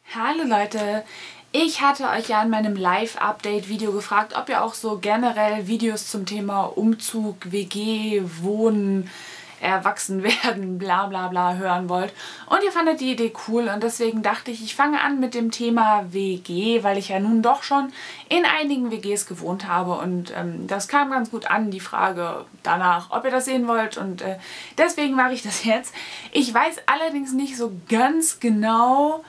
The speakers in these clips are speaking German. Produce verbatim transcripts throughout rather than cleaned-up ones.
Hallo Leute, ich hatte euch ja in meinem Live-Update-Video gefragt, ob ihr auch so generell Videos zum Thema Umzug, W G, Wohnen, Erwachsenwerden, bla bla bla hören wollt. Und ihr fandet die Idee cool und deswegen dachte ich, ich fange an mit dem Thema W G, weil ich ja nun doch schon in einigen W Gs gewohnt habe und ähm, das kam ganz gut an, die Frage danach, ob ihr das sehen wollt, und äh, deswegen mache ich das jetzt. Ich weiß allerdings nicht so ganz genau,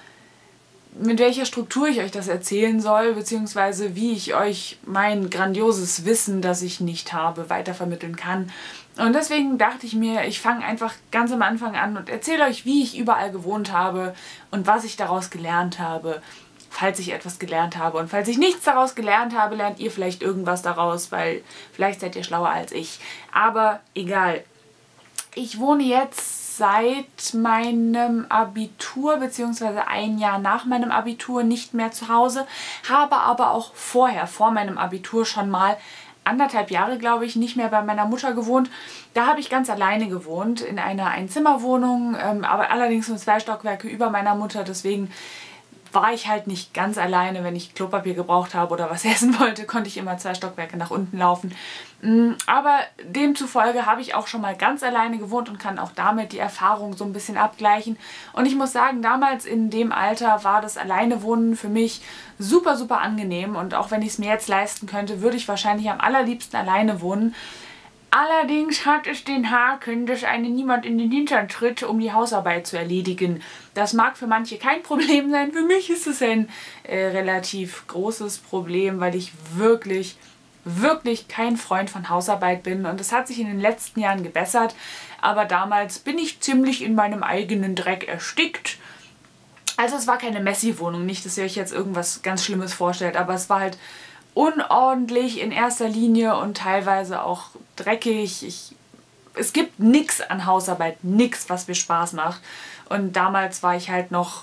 mit welcher Struktur ich euch das erzählen soll, beziehungsweise wie ich euch mein grandioses Wissen, das ich nicht habe, weitervermitteln kann. Und deswegen dachte ich mir, ich fange einfach ganz am Anfang an und erzähle euch, wie ich überall gewohnt habe und was ich daraus gelernt habe, falls ich etwas gelernt habe. Und falls ich nichts daraus gelernt habe, lernt ihr vielleicht irgendwas daraus, weil vielleicht seid ihr schlauer als ich. Aber egal. Ich wohne jetzt seit meinem Abitur bzw. ein Jahr nach meinem Abitur nicht mehr zu Hause, habe aber auch vorher, vor meinem Abitur schon mal anderthalb Jahre, glaube ich, nicht mehr bei meiner Mutter gewohnt. Da habe ich ganz alleine gewohnt, in einer Einzimmerwohnung, ähm, aber allerdings nur zwei Stockwerke über meiner Mutter, deswegen war ich halt nicht ganz alleine. Wenn ich Klopapier gebraucht habe oder was essen wollte, konnte ich immer zwei Stockwerke nach unten laufen. Aber demzufolge habe ich auch schon mal ganz alleine gewohnt und kann auch damit die Erfahrung so ein bisschen abgleichen. Und ich muss sagen, damals in dem Alter war das Alleinewohnen für mich super, super angenehm. Und auch wenn ich es mir jetzt leisten könnte, würde ich wahrscheinlich am allerliebsten alleine wohnen. Allerdings hat es den Haken, dass einem niemand in den Hintern tritt, um die Hausarbeit zu erledigen. Das mag für manche kein Problem sein, für mich ist es ein äh, relativ großes Problem, weil ich wirklich, wirklich kein Freund von Hausarbeit bin. Und das hat sich in den letzten Jahren gebessert, aber damals bin ich ziemlich in meinem eigenen Dreck erstickt. Also es war keine Messi-Wohnung, nicht, dass ihr euch jetzt irgendwas ganz Schlimmes vorstellt, aber es war halt unordentlich in erster Linie und teilweise auch dreckig. Ich, es gibt nichts an Hausarbeit, nichts, was mir Spaß macht. Und damals war ich halt noch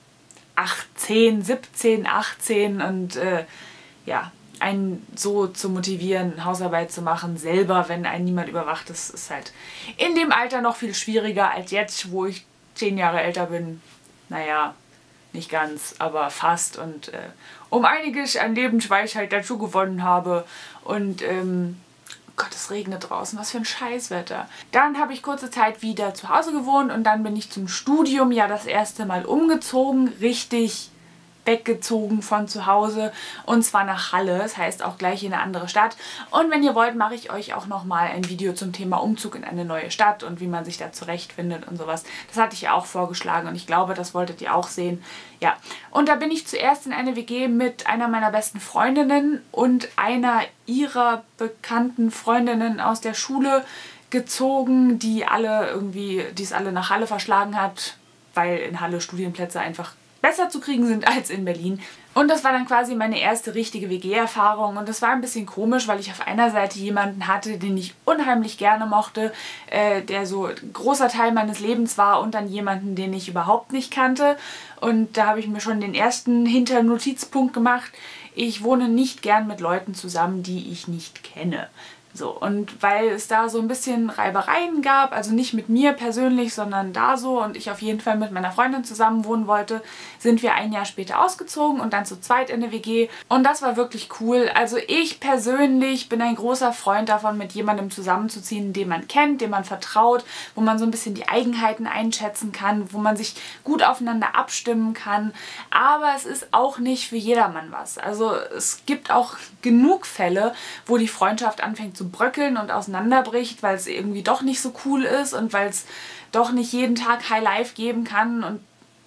achtzehn, siebzehn, achtzehn und äh, ja, einen so zu motivieren, Hausarbeit zu machen, selber, wenn einen niemand überwacht, das ist halt in dem Alter noch viel schwieriger als jetzt, wo ich zehn Jahre älter bin. Naja, nicht ganz, aber fast, und äh, um einiges an Lebensweisheit dazu gewonnen habe. Und ähm, Gott, es regnet draußen, was für ein Scheißwetter. Dann habe ich kurze Zeit wieder zu Hause gewohnt und dann bin ich zum Studium ja das erste Mal umgezogen, richtig weggezogen von zu Hause, und zwar nach Halle, das heißt auch gleich in eine andere Stadt. Und wenn ihr wollt, mache ich euch auch nochmal ein Video zum Thema Umzug in eine neue Stadt und wie man sich da zurechtfindet und sowas. Das hatte ich ja auch vorgeschlagen und ich glaube, das wolltet ihr auch sehen. Ja, und da bin ich zuerst in eine W G mit einer meiner besten Freundinnen und einer ihrer bekannten Freundinnen aus der Schule gezogen, die alle irgendwie, die es alle nach Halle verschlagen hat, weil in Halle Studienplätze einfach besser zu kriegen sind als in Berlin. Und das war dann quasi meine erste richtige W G-Erfahrung und das war ein bisschen komisch, weil ich auf einer Seite jemanden hatte, den ich unheimlich gerne mochte, äh, der so ein großer Teil meines Lebens war, und dann jemanden, den ich überhaupt nicht kannte. Und da habe ich mir schon den ersten Hinternotizpunkt gemacht: Ich wohne nicht gern mit Leuten zusammen, die ich nicht kenne. So, und weil es da so ein bisschen Reibereien gab, also nicht mit mir persönlich, sondern da so, und ich auf jeden Fall mit meiner Freundin zusammen wohnen wollte, sind wir ein Jahr später ausgezogen und dann zu zweit in eine W G. Und das war wirklich cool. Also ich persönlich bin ein großer Freund davon, mit jemandem zusammenzuziehen, den man kennt, dem man vertraut, wo man so ein bisschen die Eigenheiten einschätzen kann, wo man sich gut aufeinander abstimmen kann. Aber es ist auch nicht für jedermann was. Also es gibt auch genug Fälle, wo die Freundschaft anfängt zu bröckeln und auseinanderbricht, weil es irgendwie doch nicht so cool ist und weil es doch nicht jeden Tag High Life geben kann. Und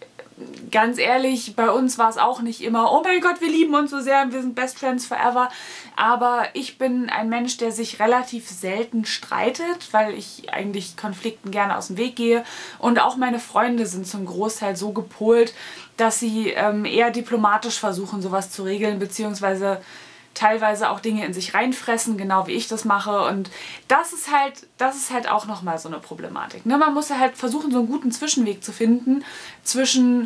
ganz ehrlich, bei uns war es auch nicht immer, oh mein Gott, wir lieben uns so sehr und wir sind Best Friends forever. Aber ich bin ein Mensch, der sich relativ selten streitet, weil ich eigentlich Konflikten gerne aus dem Weg gehe. Und auch meine Freunde sind zum Großteil so gepolt, dass sie ähm, eher diplomatisch versuchen, sowas zu regeln, beziehungsweise teilweise auch Dinge in sich reinfressen, genau wie ich das mache. Und das ist halt, das ist halt auch nochmal so eine Problematik. Ne? Man muss halt versuchen, so einen guten Zwischenweg zu finden zwischen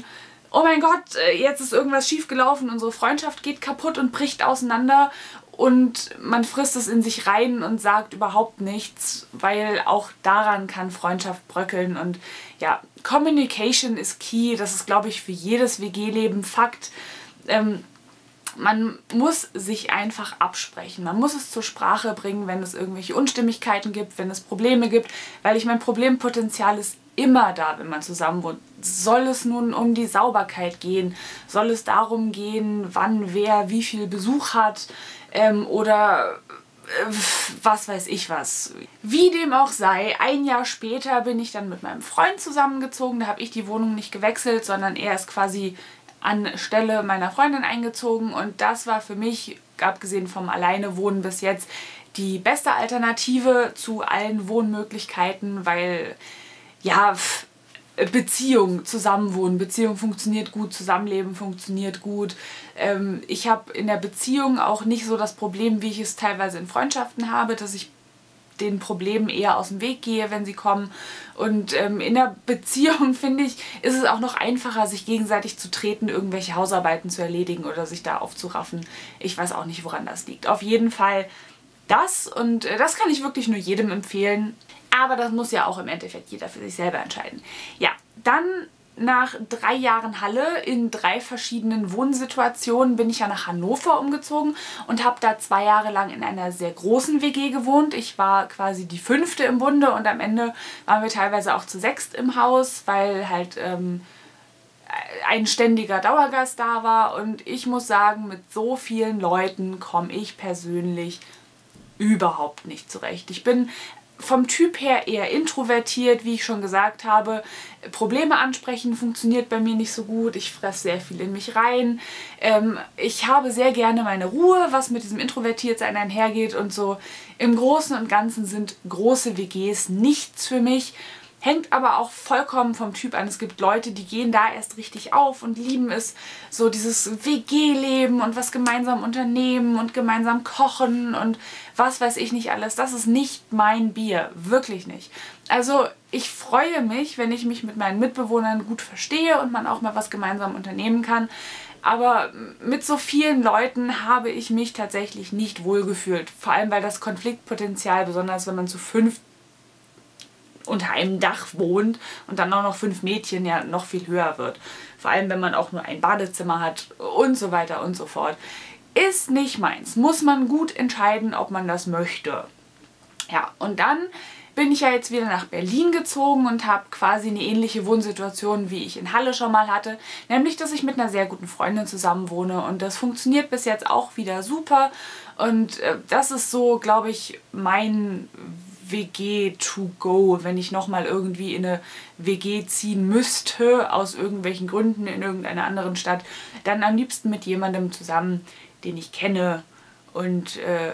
oh mein Gott, jetzt ist irgendwas schiefgelaufen, unsere Freundschaft geht kaputt und bricht auseinander und man frisst es in sich rein und sagt überhaupt nichts, weil auch daran kann Freundschaft bröckeln. Und ja, Communication is key, das ist, glaube ich, für jedes W G-Leben Fakt. Ähm, man muss sich einfach absprechen, man muss es zur Sprache bringen, wenn es irgendwelche Unstimmigkeiten gibt, wenn es Probleme gibt, weil ich mein Problempotenzial ist immer da, wenn man zusammen wohnt. Soll es nun um die Sauberkeit gehen? Soll es darum gehen, wann wer wie viel Besuch hat? Ähm, oder äh, was weiß ich was. Wie dem auch sei, ein Jahr später bin ich dann mit meinem Freund zusammengezogen. Da habe ich die Wohnung nicht gewechselt, sondern er ist quasi anstelle meiner Freundin eingezogen. Und das war für mich, abgesehen vom Alleinewohnen bis jetzt, die beste Alternative zu allen Wohnmöglichkeiten, weil ja, Beziehung, Zusammenwohnen, Beziehung funktioniert gut, Zusammenleben funktioniert gut. Ähm, ich habe in der Beziehung auch nicht so das Problem, wie ich es teilweise in Freundschaften habe, dass ich den Problemen eher aus dem Weg gehe, wenn sie kommen. Und ähm, in der Beziehung, finde ich, ist es auch noch einfacher, sich gegenseitig zu treten, irgendwelche Hausarbeiten zu erledigen oder sich da aufzuraffen. Ich weiß auch nicht, woran das liegt. Auf jeden Fall das, und äh, das kann ich wirklich nur jedem empfehlen. Aber das muss ja auch im Endeffekt jeder für sich selber entscheiden. Ja, dann nach drei Jahren Halle in drei verschiedenen Wohnsituationen bin ich ja nach Hannover umgezogen und habe da zwei Jahre lang in einer sehr großen W G gewohnt. Ich war quasi die fünfte im Bunde und am Ende waren wir teilweise auch zu sechst im Haus, weil halt ähm, ein ständiger Dauergast da war. Und ich muss sagen, mit so vielen Leuten komme ich persönlich überhaupt nicht zurecht. Ich bin vom Typ her eher introvertiert, wie ich schon gesagt habe. Probleme ansprechen funktioniert bei mir nicht so gut. Ich fresse sehr viel in mich rein. Ähm, ich habe sehr gerne meine Ruhe, was mit diesem Introvertiertsein einhergeht. Und so im Großen und Ganzen sind große W Gs nichts für mich. Hängt aber auch vollkommen vom Typ an. Es gibt Leute, die gehen da erst richtig auf und lieben es, so dieses W G-Leben und was gemeinsam unternehmen und gemeinsam kochen und was weiß ich nicht alles. Das ist nicht mein Bier. Wirklich nicht. Also ich freue mich, wenn ich mich mit meinen Mitbewohnern gut verstehe und man auch mal was gemeinsam unternehmen kann. Aber mit so vielen Leuten habe ich mich tatsächlich nicht wohlgefühlt. Vor allem, weil das Konfliktpotenzial, besonders wenn man zu fünf unter einem Dach wohnt und dann auch noch fünf Mädchen, ja noch viel höher wird. Vor allem, wenn man auch nur ein Badezimmer hat und so weiter und so fort. Ist nicht meins. Muss man gut entscheiden, ob man das möchte. Ja, und dann bin ich ja jetzt wieder nach Berlin gezogen und habe quasi eine ähnliche Wohnsituation, wie ich in Halle schon mal hatte. Nämlich, dass ich mit einer sehr guten Freundin zusammen wohne und das funktioniert bis jetzt auch wieder super. Und äh, das ist so, glaube ich, mein W G to go, wenn ich nochmal irgendwie in eine W G ziehen müsste, aus irgendwelchen Gründen in irgendeiner anderen Stadt, dann am liebsten mit jemandem zusammen, den ich kenne und äh,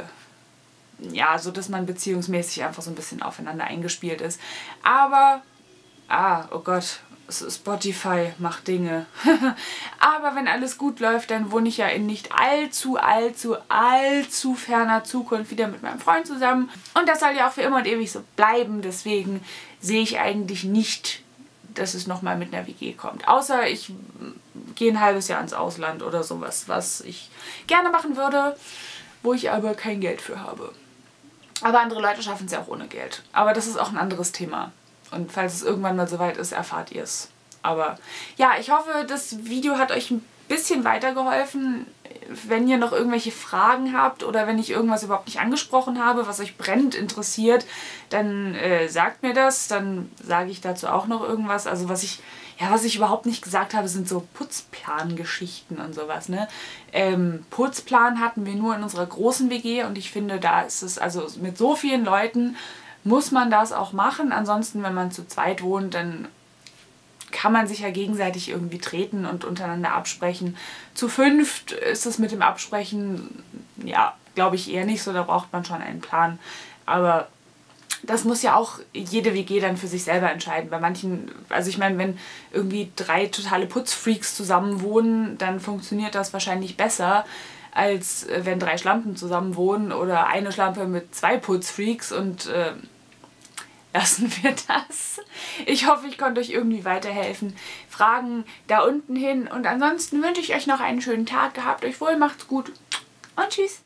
ja, so dass man beziehungsmäßig einfach so ein bisschen aufeinander eingespielt ist. Aber, ah, oh Gott, Spotify macht Dinge. Aber wenn alles gut läuft, dann wohne ich ja in nicht allzu, allzu, allzu ferner Zukunft wieder mit meinem Freund zusammen. Und das soll ja auch für immer und ewig so bleiben. Deswegen sehe ich eigentlich nicht, dass es nochmal mit einer W G kommt. Außer ich gehe ein halbes Jahr ins Ausland oder sowas, was ich gerne machen würde, wo ich aber kein Geld für habe. Aber andere Leute schaffen es ja auch ohne Geld. Aber das ist auch ein anderes Thema. Und falls es irgendwann mal soweit ist, erfahrt ihr es. Aber ja, ich hoffe, das Video hat euch ein bisschen weitergeholfen. Wenn ihr noch irgendwelche Fragen habt oder wenn ich irgendwas überhaupt nicht angesprochen habe, was euch brennend interessiert, dann äh, sagt mir das. Dann sage ich dazu auch noch irgendwas. Also was ich, ja, was ich überhaupt nicht gesagt habe, sind so Putzplan-Geschichten und sowas. Ne? Ähm, Putzplan hatten wir nur in unserer großen W G und ich finde, da ist es, also mit so vielen Leuten muss man das auch machen. Ansonsten, wenn man zu zweit wohnt, dann kann man sich ja gegenseitig irgendwie treten und untereinander absprechen. Zu fünft ist es mit dem Absprechen, ja, glaube ich eher nicht so. Da braucht man schon einen Plan. Aber das muss ja auch jede W G dann für sich selber entscheiden. Bei manchen, also ich meine, wenn irgendwie drei totale Putzfreaks zusammen wohnen, dann funktioniert das wahrscheinlich besser, als wenn drei Schlampen zusammen wohnen oder eine Schlampe mit zwei Putzfreaks und äh, lassen wir das. Ich hoffe, ich konnte euch irgendwie weiterhelfen. Fragen da unten hin. Und ansonsten wünsche ich euch noch einen schönen Tag. Gehabt euch wohl, macht's gut und tschüss.